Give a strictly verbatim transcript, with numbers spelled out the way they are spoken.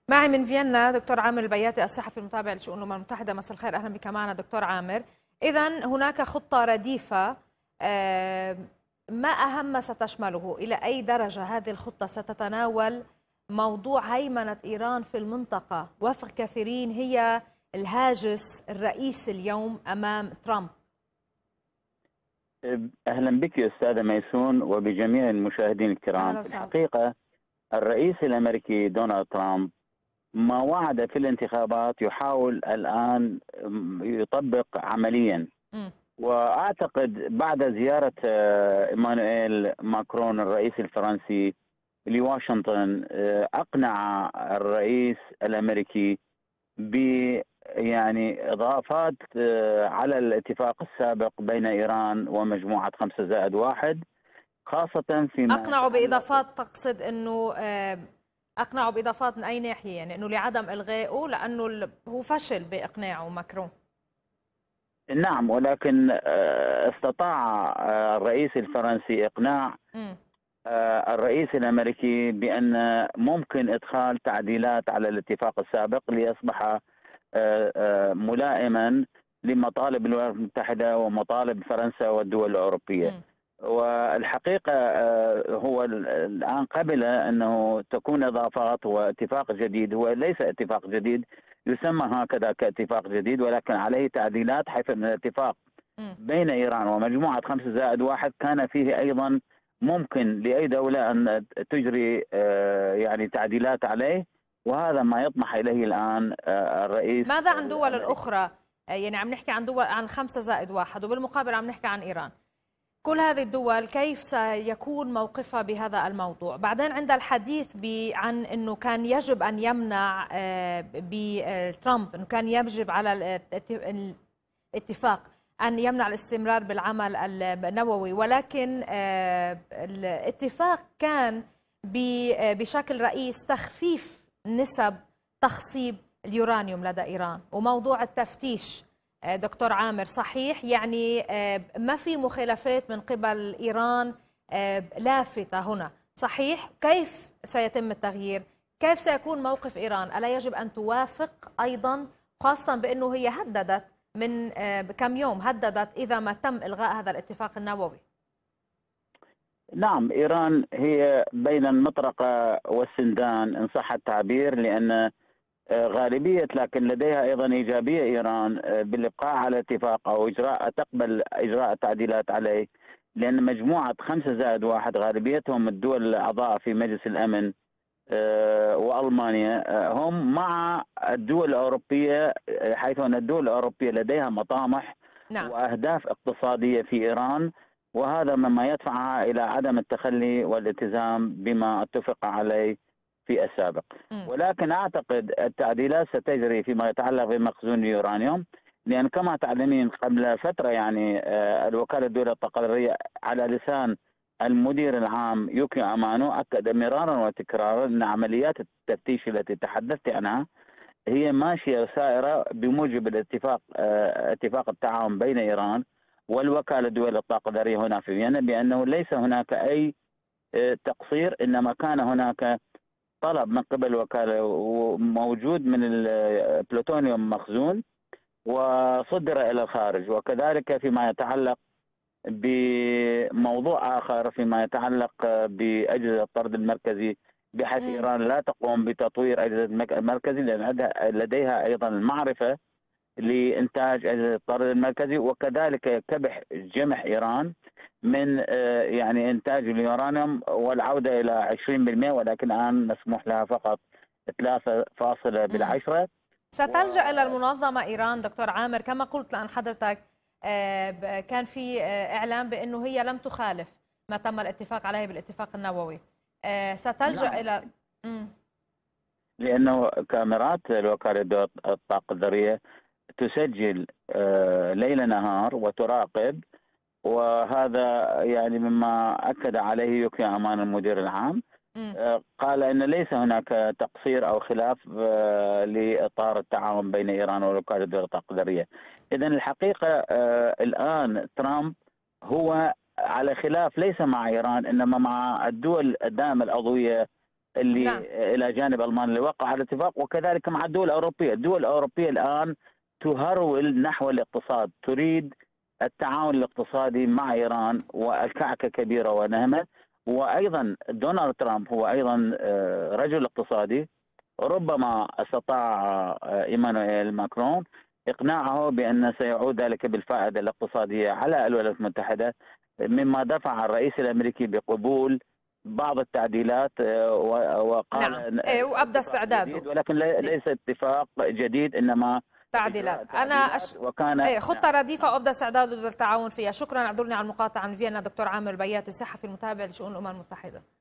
معي من فيينا دكتور عامر البياتي الصحفي المتابع لشؤون الأمم المتحدة. مساء الخير، أهلا بك معنا دكتور عامر. إذا هناك خطة رديفة، آه، ما أهم ما ستشمله؟ إلى أي درجة هذه الخطة ستتناول موضوع هيمنة إيران في المنطقة؟ وفق كثيرين هي الهاجس الرئيسي اليوم أمام ترامب. أهلا بك أستاذة ميسون وبجميع المشاهدين الكرام. في الحقيقة الرئيس الأمريكي دونالد ترامب ما وعد في الانتخابات يحاول الآن يطبق عمليا. م. وأعتقد بعد زيارة إيمانويل ماكرون الرئيس الفرنسي لواشنطن أقنع الرئيس الأمريكي ب يعني إضافات على الاتفاق السابق بين إيران ومجموعة خمسة زائد واحد، خاصة فيما أقنعوا بإضافات. تقصد أنه أقنعوا بإضافات من أي ناحية؟ يعني أنه لعدم إلغائه لأنه هو فشل بإقناعه ماكرون؟ نعم، ولكن استطاع الرئيس الفرنسي إقناع م. الرئيس الأمريكي بأن ممكن إدخال تعديلات على الاتفاق السابق ليصبح ملائما لمطالب الولايات المتحدة ومطالب فرنسا والدول الأوروبية. م. والحقيقة هو الآن قبل أنه تكون إضافات واتفاق جديد. هو ليس اتفاق جديد يسمى هكذا كاتفاق جديد، ولكن عليه تعديلات، حيث أن الاتفاق بين إيران ومجموعة خمسة زائد واحد كان فيه أيضا ممكن لأي دولة أن تجري يعني تعديلات عليه، وهذا ما يطمح إليه الآن الرئيس. ماذا عن دول الأخرى؟ يعني عم نحكي عن دول عن خمسة زائد واحد، وبالمقابل عم نحكي عن إيران. كل هذه الدول كيف سيكون موقفها بهذا الموضوع؟ بعدين عند الحديث عن أنه كان يجب أن يمنع بترامب، أنه كان يجب على الاتفاق أن يمنع الاستمرار بالعمل النووي، ولكن الاتفاق كان بشكل رئيس تخفيف نسب تخصيب اليورانيوم لدى إيران. وموضوع التفتيش دكتور عامر صحيح، يعني ما في مخالفات من قبل إيران لافتة هنا، صحيح؟ كيف سيتم التغيير؟ كيف سيكون موقف إيران؟ ألا يجب أن توافق أيضا، خاصة بأنه هي هددت من كم يوم، هددت إذا ما تم إلغاء هذا الاتفاق النووي؟ نعم، إيران هي بين المطرقة والسندان إن صح التعبير، لأن غالبية لكن لديها أيضا إيجابية إيران بالإبقاء على الاتفاق أو إجراء تقبل إجراء التعديلات عليه، لأن مجموعة خمسة زائد واحد غالبيتهم الدول الأعضاء في مجلس الأمن وألمانيا هم مع الدول الأوروبية، حيث أن الدول الأوروبية لديها مطامح نعم. وأهداف اقتصادية في إيران، وهذا مما يدفعها إلى عدم التخلي والالتزام بما اتفق عليه في السابق. م. ولكن أعتقد التعديلات ستجري فيما يتعلق بمخزون اليورانيوم، لأن كما تعلمين قبل فترة يعني الوكالة الدولية الطاقة على لسان المدير العام يوكي أمانو أكد مرارا وتكرارا أن عمليات التفتيش التي تحدثت عنها هي ماشية وسائرة بموجب الاتفاق اتفاق التعاون بين إيران والوكالة الدولية للطاقة الذرية هنا في فيينا، بأنه ليس هناك أي تقصير، إنما كان هناك طلب من قبل الوكالة وموجود من البلوتونيوم مخزون وصدر إلى الخارج. وكذلك فيما يتعلق بموضوع آخر فيما يتعلق بأجهزة الطرد المركزي، بحيث إيران لا تقوم بتطوير أجهزة المركزي لأن لديها أيضا المعرفة لإنتاج أجهزة الطرد المركزي، وكذلك كبح جمح إيران من يعني إنتاج اليورانيوم والعودة إلى عشرين بالمئة، ولكن الآن مسموح لها فقط ثلاثة فاصلة بالعشرة. ستلجأ و... إلى المنظمة إيران دكتور عامر، كما قلت لأن حضرتك كان في إعلام بأنه هي لم تخالف ما تم الاتفاق عليه بالاتفاق النووي، ستلجأ نعم. إلى م. لأنه كاميرات الوكالة الطاقة الذرية تسجل ليل نهار وتراقب، وهذا يعني مما أكد عليه يوكي أمان المدير العام. م. قال أن ليس هناك تقصير أو خلاف لإطار التعاون بين إيران والوكالة الدولية للطاقة الذرية. إذن الحقيقة الآن ترامب هو على خلاف ليس مع إيران إنما مع الدول الدائمة العضوية اللي نعم. الى جانب المانيا اللي وقع على الاتفاق، وكذلك مع الدول الاوروبيه، الدول الاوروبيه الان تهرول نحو الاقتصاد، تريد التعاون الاقتصادي مع ايران، والكعكه كبيره ونهمه. وايضا دونالد ترامب هو ايضا رجل اقتصادي، ربما استطاع ايمانويل ماكرون اقناعه بان سيعود ذلك بالفائده الاقتصاديه على الولايات المتحده، مما دفع الرئيس الامريكي بقبول بعض التعديلات، وقال نعم. إيه وابدى استعداده، ولكن ليس اتفاق جديد انما تعديلات. انا أش... وكان ايه خطه رديفه وابدى استعداده للتعاون فيها. شكرا، اعذرني على المقاطعه. من فيينا دكتور عامر البياتي، صحفي المتابع لشؤون الامم المتحده.